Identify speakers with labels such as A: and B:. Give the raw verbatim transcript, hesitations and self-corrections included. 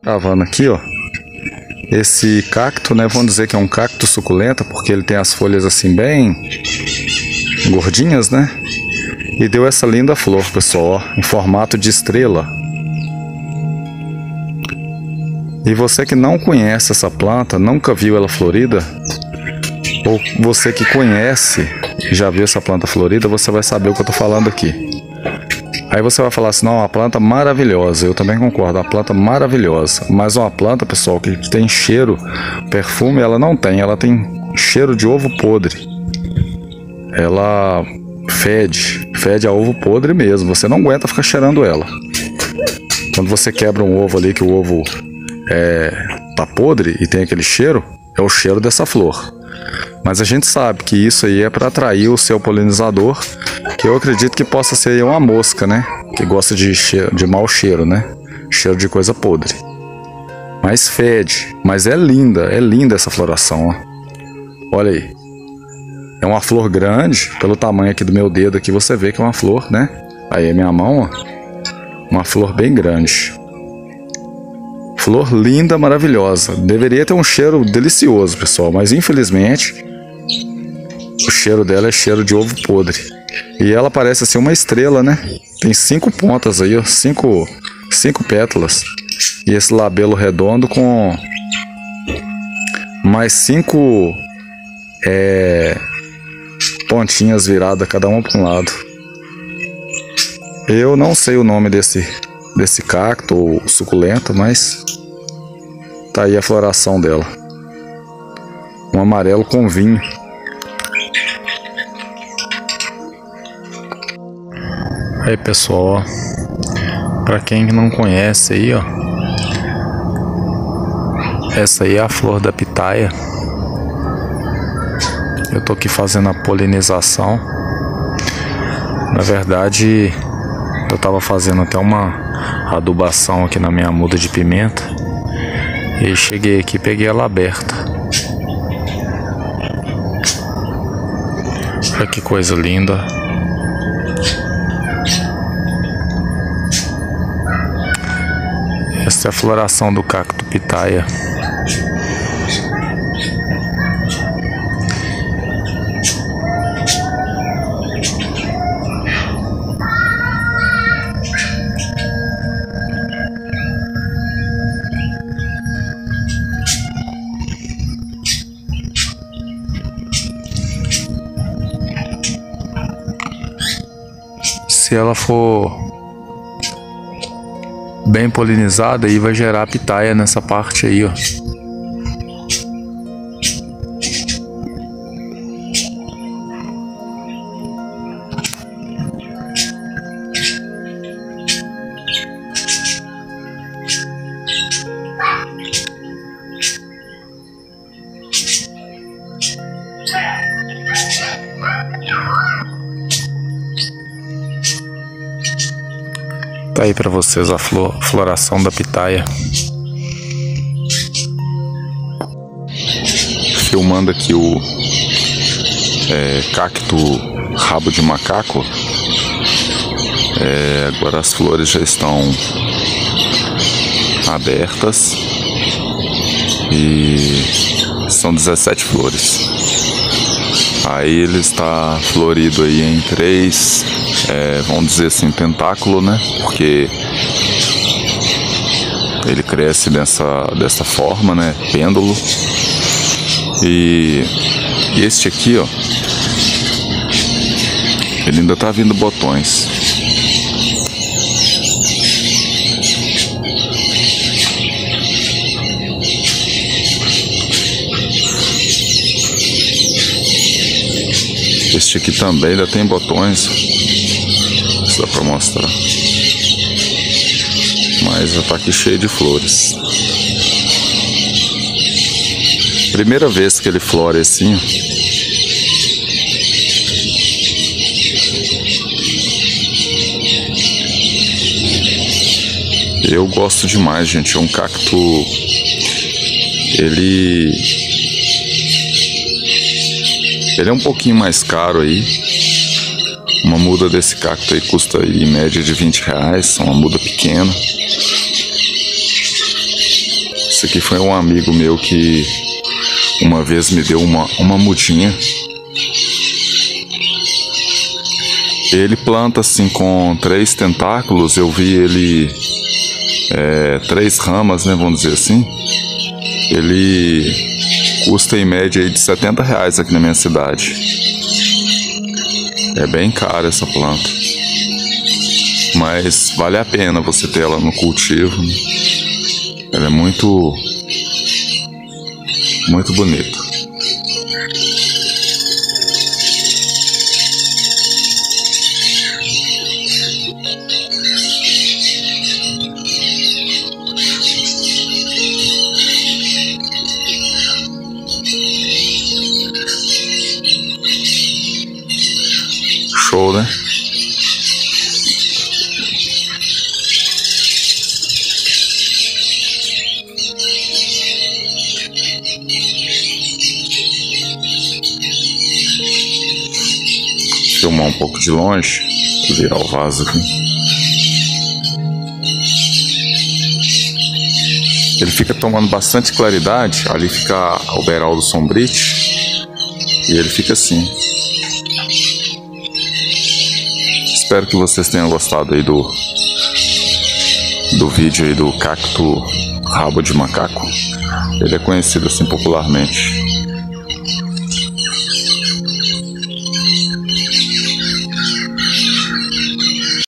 A: Gravando aqui, ó. Esse cacto, né? Vamos dizer que é um cacto suculenta, porque ele tem as folhas assim bem gordinhas, né? E deu essa linda flor, pessoal, ó, em formato de estrela. E você que não conhece essa planta, nunca viu ela florida, ou você que conhece e já viu essa planta florida, você vai saber o que eu tô falando aqui. Aí você vai falar assim, não, uma planta maravilhosa. Eu também concordo, uma planta maravilhosa. Mas uma planta, pessoal, que tem cheiro, perfume, ela não tem. Ela tem cheiro de ovo podre. Ela fede, fede a ovo podre mesmo. Você não aguenta ficar cheirando ela. Quando você quebra um ovo ali, que o ovo é, tá podre e tem aquele cheiro, é o cheiro dessa flor. Mas a gente sabe que isso aí é para atrair o seu polinizador, que eu acredito que possa ser uma mosca, né? Que gosta de, cheiro, de mau cheiro, né? Cheiro de coisa podre. Mas fede. Mas é linda, é linda essa floração, ó. Olha aí. É uma flor grande, pelo tamanho aqui do meu dedo aqui, você vê que é uma flor, né? Aí é minha mão, ó. Uma flor bem grande. Flor linda, maravilhosa. Deveria ter um cheiro delicioso, pessoal, mas infelizmente o cheiro dela é cheiro de ovo podre. E ela parece assim uma estrela, né? Tem cinco pontas aí, ó, cinco, cinco pétalas. E esse labelo redondo com mais cinco é, pontinhas viradas, cada uma para um lado. Eu não sei o nome desse, desse cacto ou suculento, mas tá aí a floração dela. Um amarelo com vinho. Aí, pessoal, para quem não conhece aí, ó, essa aí é a flor da pitaia. Eu tô aqui fazendo a polinização. Na verdade, eu tava fazendo até uma adubação aqui na minha muda de pimenta. E cheguei aqui e peguei ela aberta. Olha que coisa linda. Essa é a floração do cacto pitaia. Se ela for bem polinizada, aí vai gerar pitaia nessa parte aí, ó. Tá aí para vocês a flor, floração da pitaia. Filmando aqui o é, cacto rabo de macaco. É, agora as flores já estão abertas e são dezessete flores. Aí ele está florido aí em três, é, vamos dizer assim, tentáculo, né? Porque ele cresce dessa, dessa forma, né? Pêndulo. E, e este aqui, ó, ele ainda tá vindo botões. Este aqui também ainda tem botões. Isso dá pra mostrar. Mas já tá aqui cheio de flores. Primeira vez que ele flore assim. Eu gosto demais, gente. É um cacto. Ele. Ele é um pouquinho mais caro aí. Uma muda desse cacto aí custa aí, em média de vinte reais. Uma muda pequena. Isso aqui foi um amigo meu que uma vez me deu uma, uma mudinha. Ele planta assim com três tentáculos. Eu vi ele é, três ramas, né, vamos dizer assim. Ele custa em média aí de setenta reais aqui na minha cidade. É bem cara essa planta, mas vale a pena você ter ela no cultivo, né? Ela é muito muito bonita. Show, né? Filmar um pouco de longe, virar o vaso aqui. Ele fica tomando bastante claridade. Ali fica o Beraldo Sombrite e ele fica assim. Espero que vocês tenham gostado aí do do vídeo aí do cacto rabo de macaco. Ele é conhecido assim popularmente.